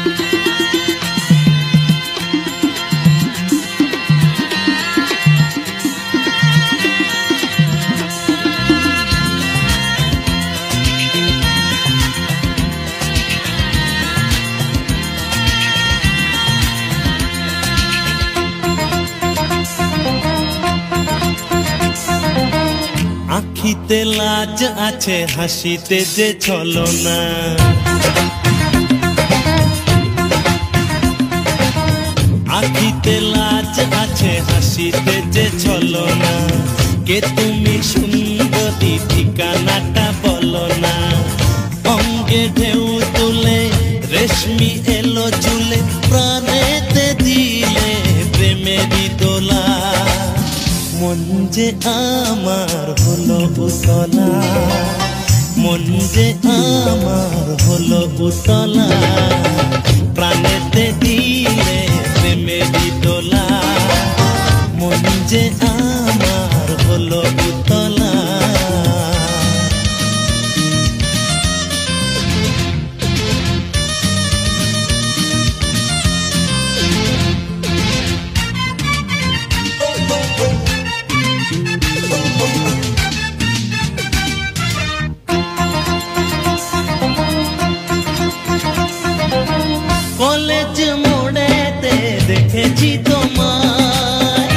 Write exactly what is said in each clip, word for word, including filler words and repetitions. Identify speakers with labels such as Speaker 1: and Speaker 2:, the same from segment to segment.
Speaker 1: আখিতে লাজ আছে হাসিতে যে ছলনা, আখিতে লাজ আছে হাসিতে যে ছলনা। কে তুমি সুন্দরী ঠিকানাটা বলো না। অঙ্গে ঢেউ তুলে রেশমি এলো চুলে, প্রাণেতে দিলে প্রেমেরই দোলা। মন যে আমার হলো উতলা, মন যে আমার হলো উতলা। প্রাণেতে দিলে প্রেমেরই দোলা। মন যে আমার হলো উতলা। কলেজ মোড়েতে দেখেছি তোমায়,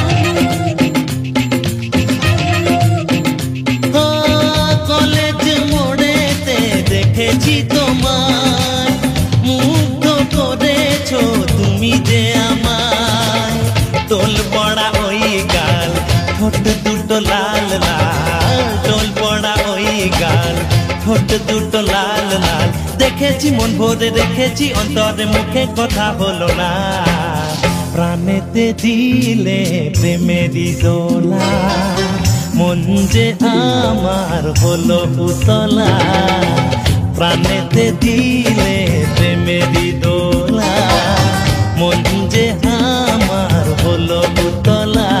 Speaker 1: ও কলেজ মোড়েতে দেখেছি তোমায়। মুগ্ধ করেছো তুমি যে আমায়। তোল পড়া ওই গাল, ঠোঁট দুটো লাল লাল। তোল পড়া ওই গাল, ঠোঁট দুটো লাল লাল। দেখেছি মন ভরে রেখেছি, অন্তরে মুখে কথা হলো না। প্রাণেতে দিলে প্রেমেরই দোলা। মন যে আমার হলো উতলা। প্রাণেতে দিলে প্রেমেরই দোলা। মন যে আমার হলো উতলা।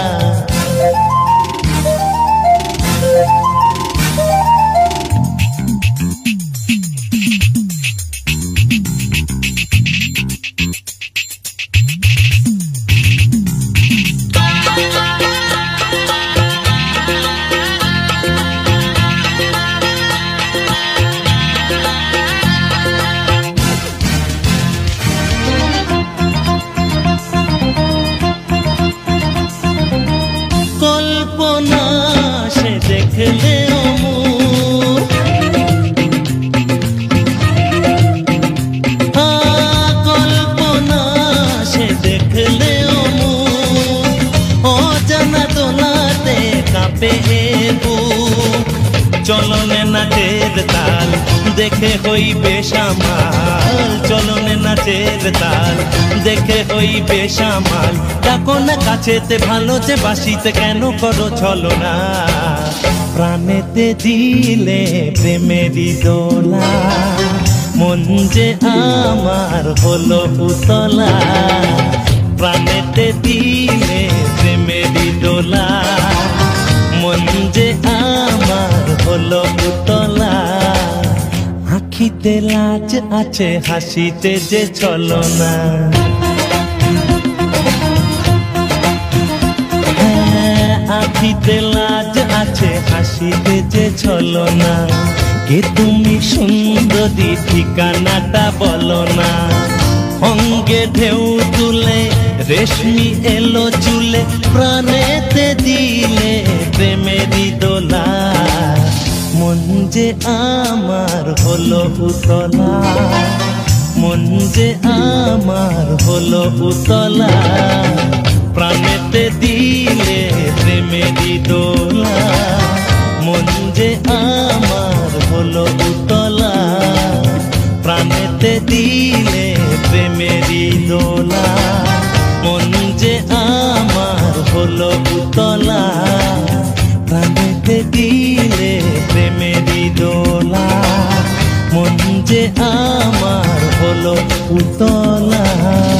Speaker 1: কল্পনা সে দেখলে অমূল, কল্পনা সে দেখলে অমূল। অজানা দোলাতে কাঁপে বুক। চলনে নাচের তাল দেখে হইবে সামাল। চলনে নাচের তাল দেখে হইবে সামাল। ডাকো না কাছেতে ভালো যে বাসিতে কেন করো ছলনা। প্রাণেতে দিলে প্রেমেরই দোলা। মন যে আমার হলো উতলা। প্রাণেতে দিলে প্রেমেরই দোলা। মন যে আমার হলো উতলা। আখিতে লাজ আছে হাসিতে যে ছলনা। হ্যাঁ, আখিতে লাজ আছে হাসিতে যে ছলনা। কে তুমি সুন্দরী ঠিকানাটা বলো না। অঙ্গে ঢেউ তুলে রেশমি এলো চুলে, প্রাণেতে দিলে প্রেমেরই দোলা। মন যে আমার হলো উতলা। মন যে আমার হলো উতলা। প্রাণেতে দিলে প্রেমেরই দোলা। মন যে আমার হলো উতলা। প্রাণেতে দিলে প্রেমেরই দোলা। মন যে আমার হলো উতলা। প্রাণেতে দিলে প্রেমেরই দোলা। মন যে আমার হলো উতলা।